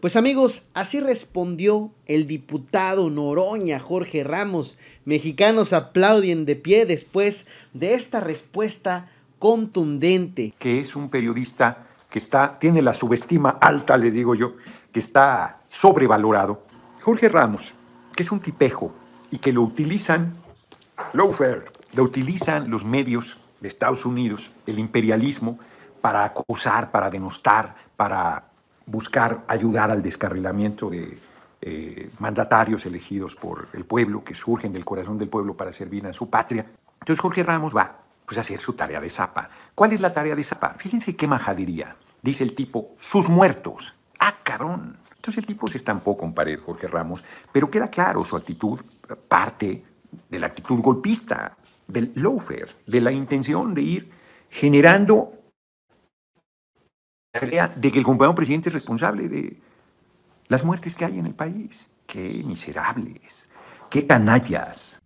Pues amigos, así respondió el diputado Noroña Jorge Ramos. Mexicanos aplauden de pie después de esta respuesta contundente. Que es un periodista que tiene la subestima alta, le digo yo, que está sobrevalorado. Jorge Ramos, que es un tipejo y que lo utilizan los medios de Estados Unidos, el imperialismo, para acusar, para denostar, para buscar ayudar al descarrilamiento de mandatarios elegidos por el pueblo, que surgen del corazón del pueblo para servir a su patria. Entonces Jorge Ramos va a hacer su tarea de zapa. ¿Cuál es la tarea de zapa? Fíjense qué majadería. Dice el tipo, sus muertos. ¡Ah, cabrón! Entonces el tipo se estampó con pared, Jorge Ramos, pero queda claro su actitud, parte de la actitud golpista, del lawfare, de la intención de ir generando la idea de que el compañero presidente es responsable de las muertes que hay en el país. ¡Qué miserables! ¡Qué canallas!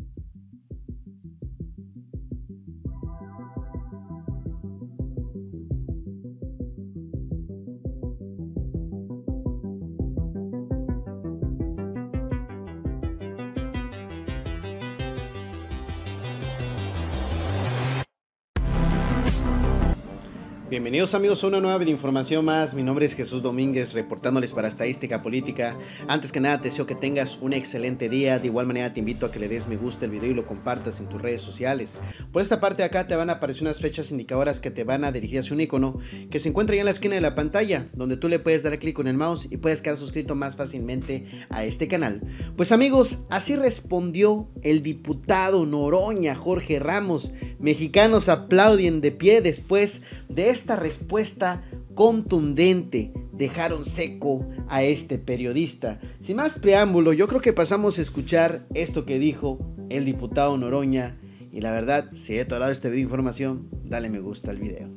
Bienvenidos amigos a una nueva información más. Mi nombre es Jesús Domínguez, reportándoles para Estadística Política. Antes que nada te deseo que tengas un excelente día. De igual manera te invito a que le des me gusta al video y lo compartas en tus redes sociales. Por esta parte de acá te van a aparecer unas flechas indicadoras que te van a dirigir hacia un icono que se encuentra ya en la esquina de la pantalla, donde tú le puedes dar clic con el mouse y puedes quedar suscrito más fácilmente a este canal. Pues amigos, así respondió el diputado Noroña Jorge Ramos. Mexicanos aplauden de pie después de esta respuesta contundente. Dejaron seco a este periodista. Sin más preámbulo, yo creo que pasamos a escuchar esto que dijo el diputado Noroña. Y la verdad, si he tolado este video de información, dale me gusta al video.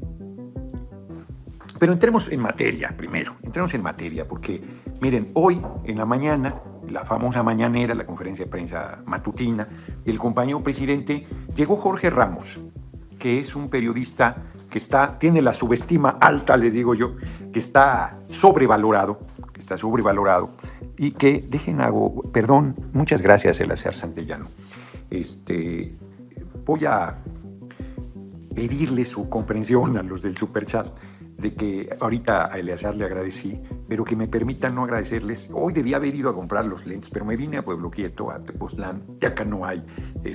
Pero entremos en materia primero, porque miren, hoy en la mañana, la famosa mañanera, la conferencia de prensa matutina, el compañero presidente, llegó Jorge Ramos, que es un periodista que tiene la subestima alta, le digo yo, que está sobrevalorado, y que, perdón, muchas gracias, Elacer Santellano. Voy a pedirle su comprensión a los del superchat, de que ahorita a Eleazar le agradecí, pero que me permitan no agradecerles. Hoy debía haber ido a comprar los lentes, pero me vine a Pueblo Quieto, a Tepoztlán, y acá no hay.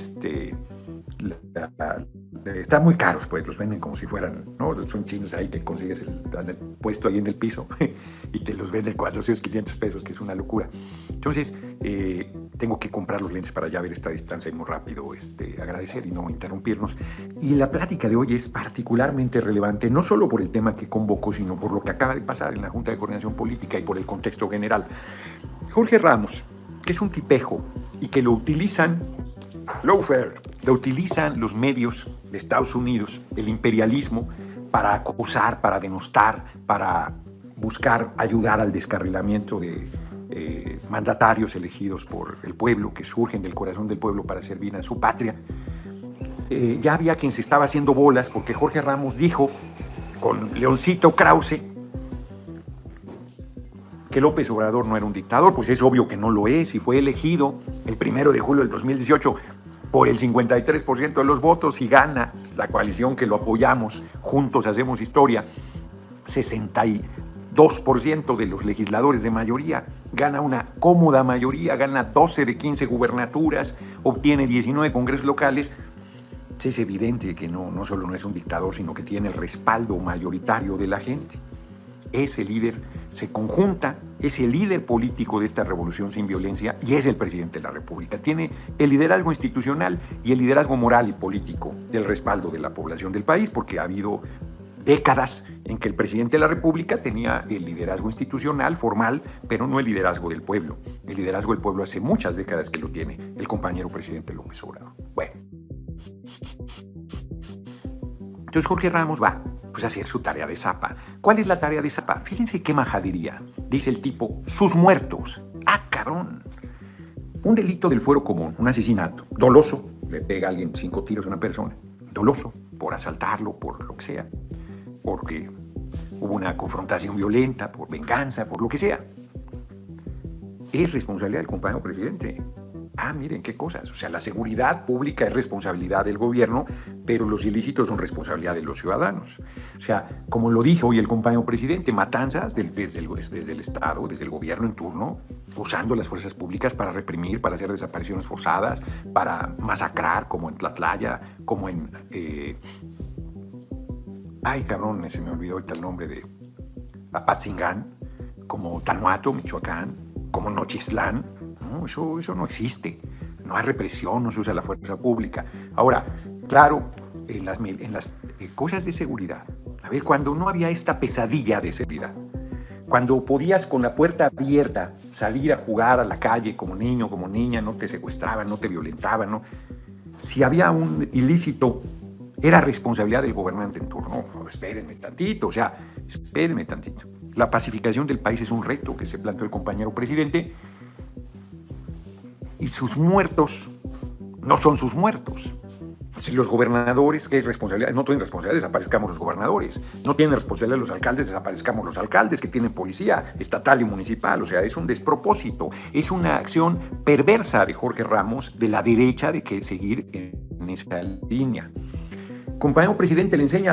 Están muy caros, pues los venden como si fueran, ¿no? Son chinos ahí que consigues el puesto ahí en el piso y te los venden 400, 500 pesos, que es una locura. Entonces, tengo que comprar los lentes para ya ver esta distancia y muy rápido agradecer y no interrumpirnos. Y la plática de hoy es particularmente relevante, no solo por el tema que convocó, sino por lo que acaba de pasar en la Junta de Coordinación Política y por el contexto general. Jorge Ramos, que es un tipejo y que lo utilizan los medios de Estados Unidos, el imperialismo, para acusar, para denostar, para buscar ayudar al descarrilamiento de mandatarios elegidos por el pueblo, que surgen del corazón del pueblo para servir a su patria. Ya había quien se estaba haciendo bolas porque Jorge Ramos dijo con Leoncito Krause que López Obrador no era un dictador. Pues es obvio que no lo es, y fue elegido el 1 de julio del 2018 por el 53% de los votos y gana la coalición que lo apoyamos, Juntos Hacemos Historia, 62% de los legisladores de mayoría, gana una cómoda mayoría, gana 12 de 15 gubernaturas, obtiene 19 congresos locales. Es evidente que no solo no es un dictador, sino que tiene el respaldo mayoritario de la gente. Ese líder se conjunta, es el líder político de esta revolución sin violencia y es el presidente de la República. Tiene el liderazgo institucional y el liderazgo moral y político del respaldo de la población del país, porque ha habido décadas en que el presidente de la República tenía el liderazgo institucional, formal, pero no el liderazgo del pueblo. El liderazgo del pueblo hace muchas décadas que lo tiene el compañero presidente López Obrador. Bueno. Entonces Jorge Ramos va a hacer su tarea de zapa. ¿Cuál es la tarea de zapa? Fíjense qué majadería. Dice el tipo, sus muertos. ¡Ah, cabrón! Un delito del fuero común, un asesinato, doloso, le pega a alguien 5 tiros a una persona, doloso, por asaltarlo, por lo que sea, porque hubo una confrontación violenta, por venganza, por lo que sea. es responsabilidad del compañero presidente. Ah, miren qué cosas. O sea, la seguridad pública es responsabilidad del gobierno, pero los ilícitos son responsabilidad de los ciudadanos. O sea, como lo dijo hoy el compañero presidente, matanzas desde el Estado, desde el gobierno en turno, usando las fuerzas públicas para reprimir, para hacer desapariciones forzadas, para masacrar, como en Tlatlaya, como en... ay, cabrón, se me olvidó ahorita el nombre de Apatzingán, como Tanuato, Michoacán, como Nochistlán. No, eso no existe. No hay represión, no se usa la fuerza pública. Ahora, claro, en las cosas de seguridad. A ver, cuando no había esta pesadilla de seguridad, cuando podías con la puerta abierta salir a jugar a la calle como niño, como niña, no te secuestraban, no te violentaban, ¿no? Si había un ilícito, era responsabilidad del gobernante en turno. Espérenme tantito, o sea, espérenme tantito. La pacificación del país es un reto que se planteó el compañero presidente, y sus muertos no son sus muertos. Si los gobernadores, ¿qué hay responsabilidad? No tienen responsabilidad, desaparezcamos los gobernadores. No tienen responsabilidad los alcaldes, desaparezcamos los alcaldes que tienen policía estatal y municipal. O sea, es un despropósito. Es una acción perversa de Jorge Ramos, de la derecha, de que seguir en esa línea. El compañero presidente le enseña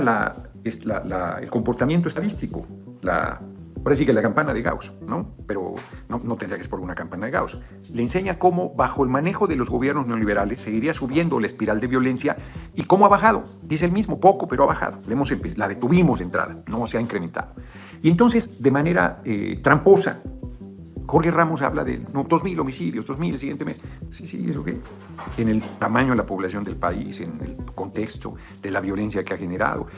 el comportamiento estadístico, parece que la campana de Gauss, ¿no? Pero no tendría que ser por una campana de Gauss. Le enseña cómo, bajo el manejo de los gobiernos neoliberales, seguiría subiendo la espiral de violencia y cómo ha bajado. Dice él mismo, poco, pero ha bajado. La detuvimos de entrada, no se ha incrementado. Y entonces, de manera tramposa, Jorge Ramos habla de 2.000 homicidios, 2.000 el siguiente mes. Sí, ¿eso qué? En el tamaño de la población del país, en el contexto de la violencia que ha generado.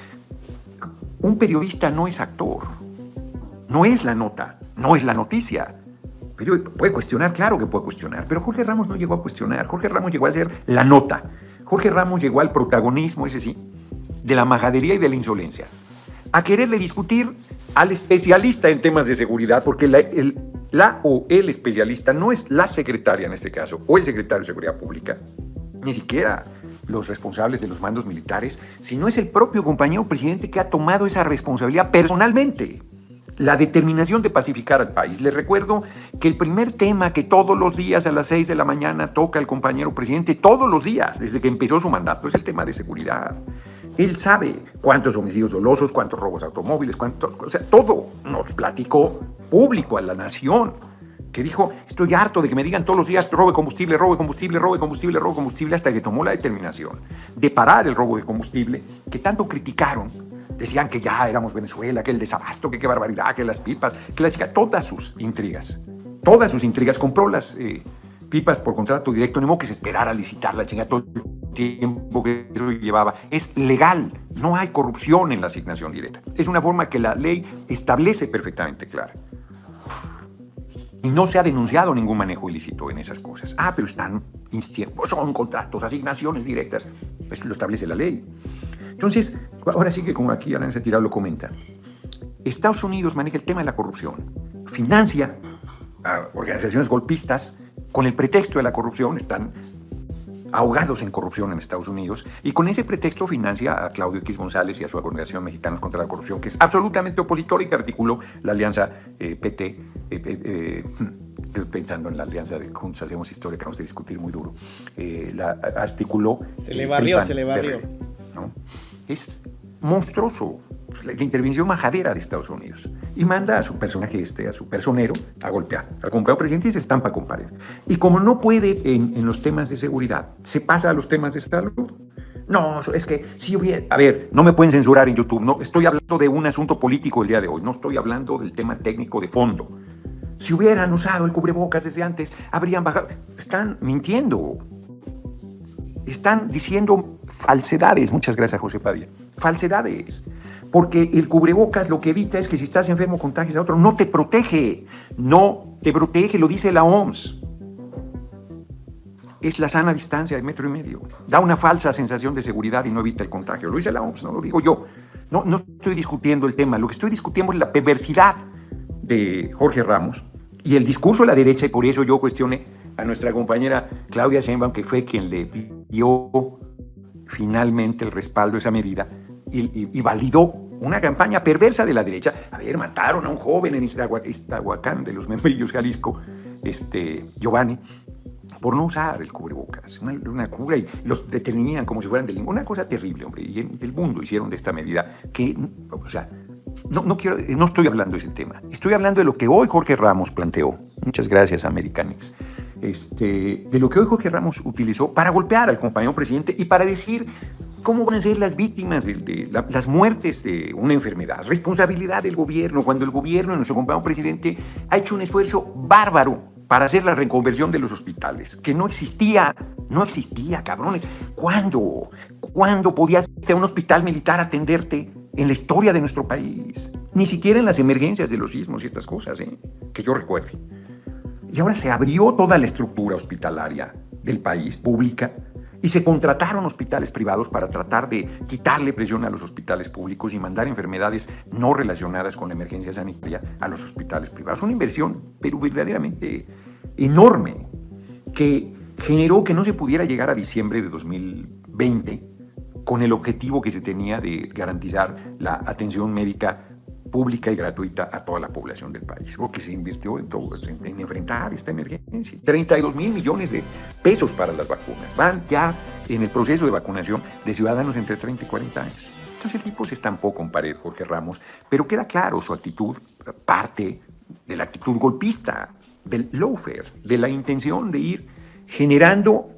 Un periodista no es actor. No es la nota, no es la noticia. Pero puede cuestionar, claro que puede cuestionar, pero Jorge Ramos no llegó a cuestionar. Jorge Ramos llegó a ser la nota. Jorge Ramos llegó al protagonismo, ese sí, de la majadería y de la insolencia. A quererle discutir al especialista en temas de seguridad, porque la o el especialista no es la secretaria en este caso, o el secretario de Seguridad Pública, ni siquiera los responsables de los mandos militares, sino es el propio compañero presidente que ha tomado esa responsabilidad personalmente. La determinación de pacificar al país. Les recuerdo que el primer tema que todos los días a las 6 de la mañana toca el compañero presidente, todos los días, desde que empezó su mandato, es el tema de seguridad. Él sabe cuántos homicidios dolosos, cuántos robos de automóviles, o sea, todo nos platicó público a la nación, que dijo, estoy harto de que me digan todos los días, robe combustible, robe combustible, robe combustible, robe combustible, hasta que tomó la determinación de parar el robo de combustible, que tanto criticaron. Decían que ya éramos Venezuela, que el desabasto, que qué barbaridad, que las pipas, que la chica, todas sus intrigas, compró las pipas por contrato directo, ni modo que se esperara a licitar la chingada todo el tiempo que eso llevaba. Es legal, no hay corrupción en la asignación directa. Es una forma que la ley establece perfectamente clara. Y no se ha denunciado ningún manejo ilícito en esas cosas. Pero están insistiendo, pues son contratos, asignaciones directas, eso lo establece la ley. Entonces, ahora sí que como aquí Aranza Tirado lo comenta, Estados Unidos maneja el tema de la corrupción, financia a organizaciones golpistas con el pretexto de la corrupción, están ahogados en corrupción en Estados Unidos, y con ese pretexto financia a Claudio X González y a su organización Mexicanos contra la Corrupción, que es absolutamente opositora y que articuló la alianza PT, estoy pensando en la alianza de Juntos Hacemos Historia, que vamos a discutir muy duro, la articuló... Se le barrió. ¿No? Es monstruoso la intervención majadera de Estados Unidos, y manda a su personaje a su personero a golpear al compañero presidente y se estampa con pared. Y como no puede en los temas de seguridad, se pasa a los temas de salud. No, es que si hubiera... A ver, no me pueden censurar en YouTube, no estoy hablando de un asunto político el día de hoy, no estoy hablando del tema técnico de fondo. Si hubieran usado el cubrebocas desde antes, habrían bajado... Están mintiendo. Están diciendo falsedades. Muchas gracias, José Padilla. Falsedades. Porque el cubrebocas lo que evita es que si estás enfermo contagies a otro. No te protege. No te protege, lo dice la OMS. Es la sana distancia de 1,5 metros. Da una falsa sensación de seguridad y no evita el contagio. Lo dice la OMS, no lo digo yo. No estoy discutiendo el tema. Lo que estoy discutiendo es la perversidad de Jorge Ramos y el discurso de la derecha, y por eso yo cuestioné a nuestra compañera Claudia Sheinbaum, que fue quien le dio finalmente el respaldo a esa medida y validó una campaña perversa de la derecha. A ver, mataron a un joven en Iztahuacán, de los Membrillos, Jalisco, Giovanni, por no usar el cubrebocas, una cura, y los detenían como si fueran delincuentes, una cosa terrible, hombre, y en el mundo hicieron de esta medida que, o sea, no estoy hablando de ese tema, estoy hablando de lo que hoy Jorge Ramos planteó. Muchas gracias, Americanix. De lo que hoy Jorge Ramos utilizó para golpear al compañero presidente y para decir cómo van a ser las víctimas de las muertes de una enfermedad. Responsabilidad del gobierno, cuando el gobierno, nuestro compañero presidente, ha hecho un esfuerzo bárbaro para hacer la reconversión de los hospitales, que no existía, cabrones. ¿Cuándo podías irte a un hospital militar a atenderte en la historia de nuestro país? Ni siquiera en las emergencias de los sismos y estas cosas, que yo recuerde. Y ahora se abrió toda la estructura hospitalaria del país, pública, y se contrataron hospitales privados para tratar de quitarle presión a los hospitales públicos y mandar enfermedades no relacionadas con la emergencia sanitaria a los hospitales privados. Una inversión, pero verdaderamente enorme, que generó que no se pudiera llegar a diciembre de 2020 con el objetivo que se tenía de garantizar la atención médica pública y gratuita a toda la población del país, porque se invirtió en enfrentar esta emergencia. 32,000 millones de pesos para las vacunas. Van ya en el proceso de vacunación de ciudadanos entre 30 y 40 años. Entonces el tipo se estampó con pared, Jorge Ramos, pero queda claro su actitud, parte de la actitud golpista, del lawfare, de la intención de ir generando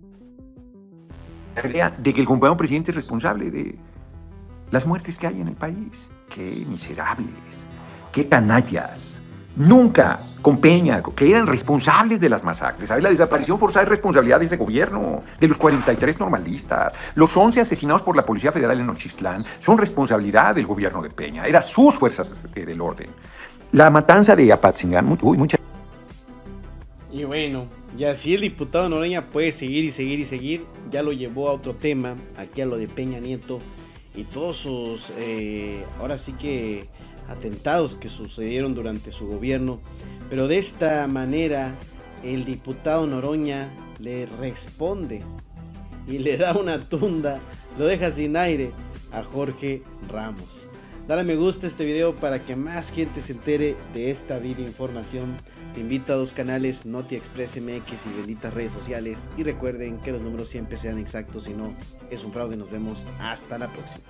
la idea de que el compañero presidente es responsable de las muertes que hay en el país. ¡Qué miserables! ¡Qué canallas! Nunca con Peña, que eran responsables de las masacres. ¿Sabes? La desaparición forzada es responsabilidad de ese gobierno, de los 43 normalistas. Los 11 asesinados por la Policía Federal en Nochistlán son responsabilidad del gobierno de Peña. Eran sus fuerzas del orden. La matanza de Apatzingán, mucha... Y bueno, y así el diputado Noroña puede seguir y seguir y seguir. Ya lo llevó a otro tema, aquí a lo de Peña Nieto y todos sus, ahora sí que atentados que sucedieron durante su gobierno. Pero de esta manera el diputado Noroña le responde y le da una tunda, lo deja sin aire a Jorge Ramos. Dale me gusta a este video para que más gente se entere de esta vida información. Te invito a 2 canales, Noti Express MX y benditas redes sociales. Y recuerden que los números siempre sean exactos, si no es un fraude. Nos vemos hasta la próxima.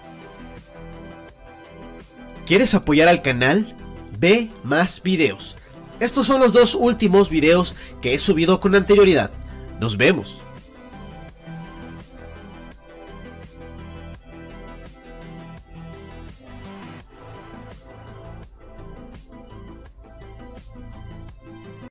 ¿Quieres apoyar al canal? Ve más videos. Estos son los 2 últimos videos que he subido con anterioridad. Nos vemos.